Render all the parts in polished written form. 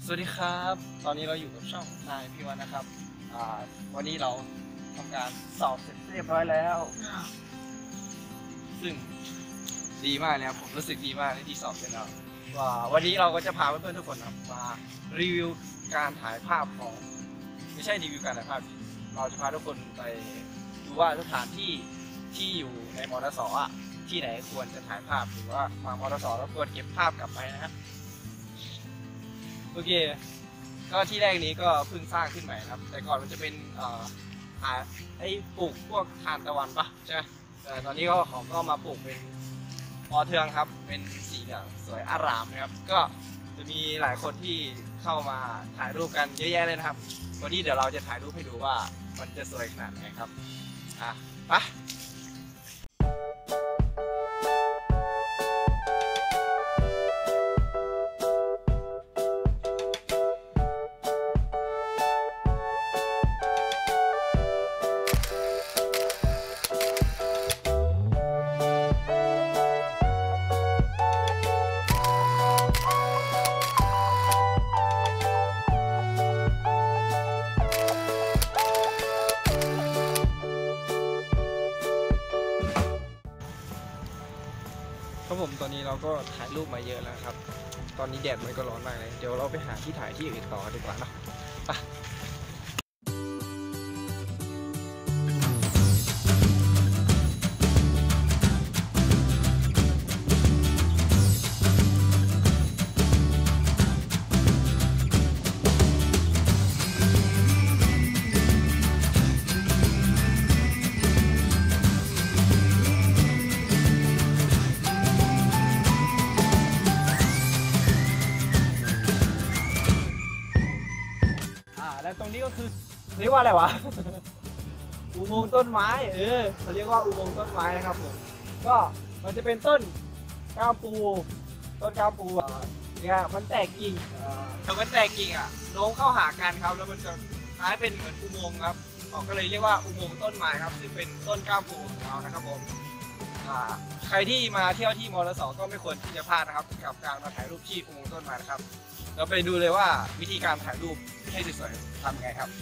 วัสดีครับตอนนี้เราอยู่กับช่องนายพี่วันนะครับวันนี้เราทำการสอบเสร็จเรียบร้อยแล้วซึ่งดีมากเลยครับผมรู้สึกดีมากที่สอบเสร็จแล้ววันนี้เราก็จะพาเพื่อนๆทุกคนมารีวิวการถ่ายภาพของไม่ใช่รีวิวการถ่ายภาพเราจะพาทุกคนไปดูว่าสถานที่ที่อยู่ในมอเตอร์สที่ไหนควรจะถ่ายภาพหรือว่ามามอเตอร์สแล้วควรเก็บภาพกลับไปนะครับโอเคก็ที่แรกนี้ก็เพิ่งสร้างขึ้นใหม่ครับแต่ก่อนมันจะเป็นไอ้ปลูกพวกทานตะวันปะใช่ไหมแต่ตอนนี้เขาก็มาปลูกเป็นปอเทืองครับเป็นสีเหลืองสวยอร่ามนะครับก็จะมีหลายคนที่เข้ามาถ่ายรูปกันเยอะแยะเลยนะครับวันนี้เดี๋ยวเราจะถ่ายรูปให้ดูว่ามันจะสวยขนาดไหนครับไปครับผมตอนนี้เราก็ถ่ายรูปมาเยอะแล้วครับตอนนี้แดดมันก็ร้อนมากเลยเดี๋ยวเราไปหาที่ถ่ายที่อื่นต่อดีกว่าเนาะไปและตรงนี้ก็คือเรียกว่าอะไรวะ อุโมงค์ต้นไม้เขาเรียกว่าอุโมงค์ต้นไม้นะครับผมก็มันจะเป็นต้นก้ามปูเนี่ยมันแตกกิ่งมันแตกกิ่งโน้มเข้าหากันครับแล้วมันจะคล้ายเป็นเหมือนอุโมงค์ครับก็เลยเรียกว่าอุโมงค์ต้นไม้ครับซึ่งเป็นต้นก้ามปูของเรานะครับผมใครที่มาเที่ยวที่มอเตอร์สก็ไม่ควรที่จะพลาดนะครับกับการมาถ่ายรูปที่อุโมงค์ต้นไม้นะครับเราไปดูเลยว่าวิธีการถ่ายรูปให้สวยๆทำยังไงครับ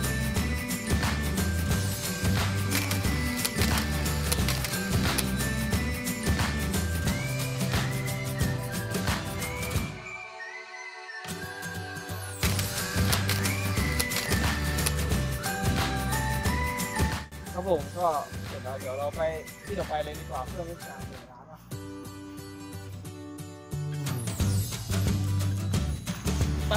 ครับผมก็เสร็จแล้วเดี๋ยวเราไปที่ต่อไปเลยดีกว่าเพื่อไม่ให้การเสียเวลานะไป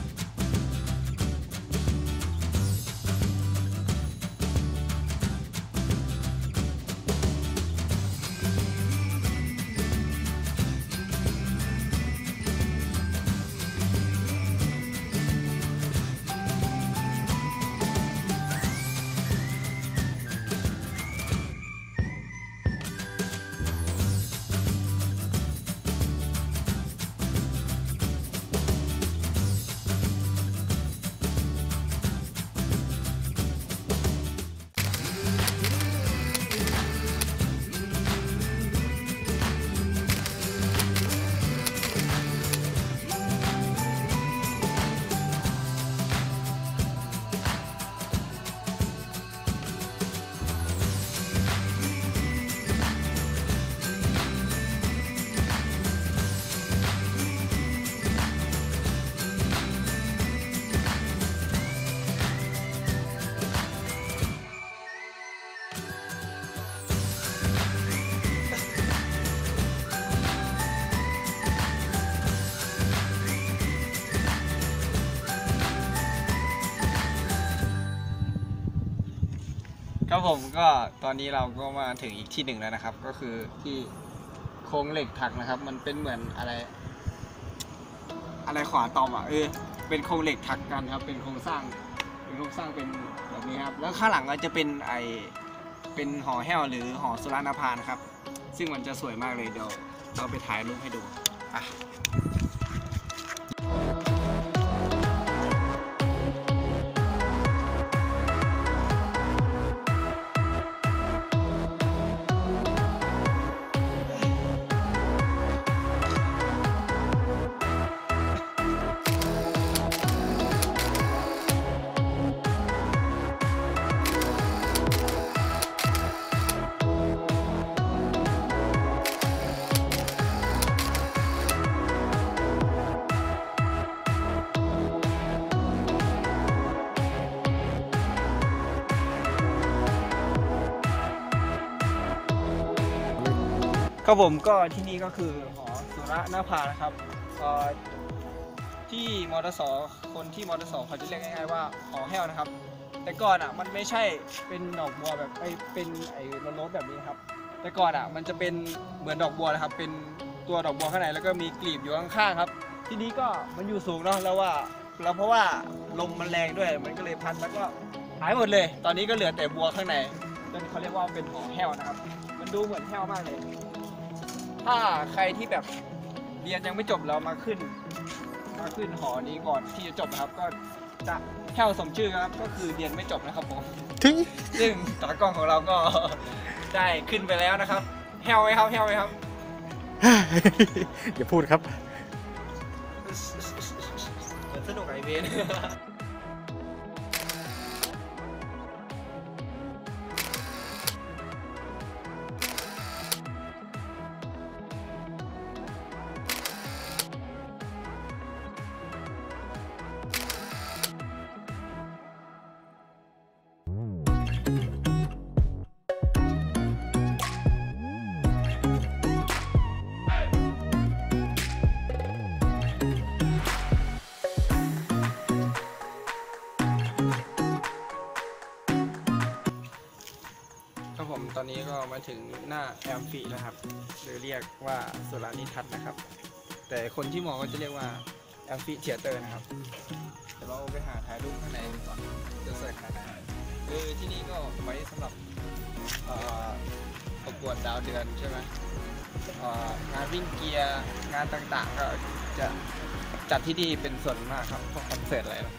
ครับผมก็ตอนนี้เราก็มาถึงอีกที่หนึ่งแล้วนะครับก็คือที่โครงเหล็กถักนะครับมันเป็นเหมือนอะไรขวาตอมเป็นโครงเหล็กถักกันครับเป็นโครงสร้างเป็นแบบนี้ครับแล้วข้างหลังก็จะเป็นหอแห้วหรือหอสุรนาภานะครับซึ่งมันจะสวยมากเลยเดี๋ยวเราไปถ่ายรูปให้ดูครับผมก็ที่นี่ก็คือหอสุรณภานะครับที่มอเตอร์สคนที่มอเตอร์สเขาจะเรียกง่ายๆว่าหอแห้วนะครับแต่ก่อนอ่ะมันไม่ใช่เป็นดอกบัวแบบเป็นไอ้โรสแบบนี้ครับแต่ก่อนอ่ะมันจะเป็นเหมือนดอกบัวนะครับเป็นตัวดอกบัวข้างในแล้วก็มีกลีบอยู่ข้างๆครับที่นี้ก็มันอยู่สูงเนาะแล้วเพราะว่าลมมันแรงด้วยมันก็เลยพัดแล้วก็หายหมดเลยตอนนี้ก็เหลือแต่บัวข้างในจนเขาเรียกว่าเป็นหอแห้วนะครับมันดูเหมือนแห้วมากเลยถ้าใครที่แบบเรียนยังไม่จบแล้วมาขึ้นหอนี้ก่อนที่จะจบนะครับก็จะแห้วสมชื่อครับก็คือเรียนไม่จบนะครับผมซึ่งตากล้องของเราก็ได้ขึ้นไปแล้วนะครับแห้วไหมครับแห้วไหมครับอย่าพูดครับสนุกไอเวน ครับผมตอนนี้ก็มาถึงหน้าแอมฟีแล้วครับหรือเรียกว่าสุรานิทัศน์นะครับแต่คนที่มองก็จะเรียกว่าแอมฟีเทียเตอร์นะครับเดี๋ยวเราไปหาถ่ายรูปข้างในก่อนจะสวยขนาดไหนคือที่นี่ก็ไว้สำหรับประกวดดาวเดือนใช่ไหมงานวิ่งเกียร์งานต่างๆก็จะจัดที่นี่เป็นส่วนมากครับพวกคอนเสิร์ตอะไรนะ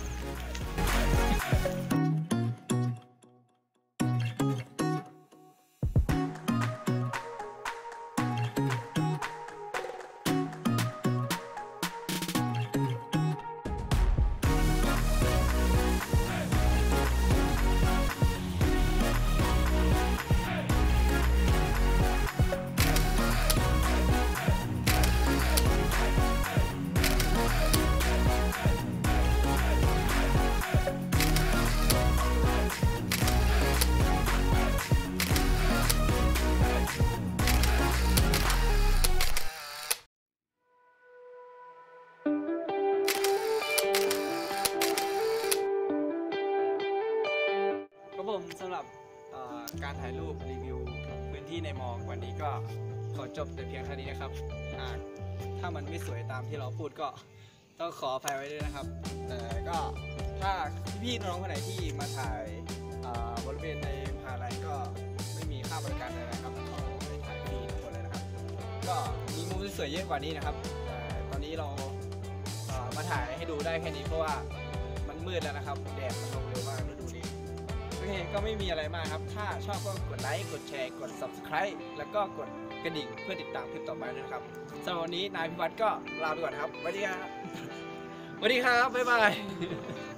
ครับผมสำหรับการถ่ายรูปรีวิวพื้นที่ในมอวันนี้ก็ขอจบแต่เพียงเท่านี้นะครับถ้ามันไม่สวยตามที่เราพูดก็ต้องขออภัยไว้ด้วยนะครับแต่ก็ถ้าพี่น้องคนไหนที่มาถ่ายบริเวณในมหาลัยก็ไม่มีค่าบริการใดๆนะครับเขาไปถ่ายฟรีทุกคนเลยนะครับก็มีมุมสวยๆเยอะกว่านี้นะครับแต่ตอนนี้เรามาถ่ายให้ดูได้แค่นี้เพราะว่ามันมืดแล้วนะครับแดดมันลงเร็วมากฤดูนี้โอเคก็ไม่มีอะไรมากครับถ้าชอบก็กดไลค์กดแชร์กด Subscribe แล้วก็กดกระดิ่งเพื่อติดตามคลิปต่อไปด้วยนะครับสำหรับวันนี้นายพิวัตรก็ลาไปก่อนครับสวัสดีครับบ๊ายบาย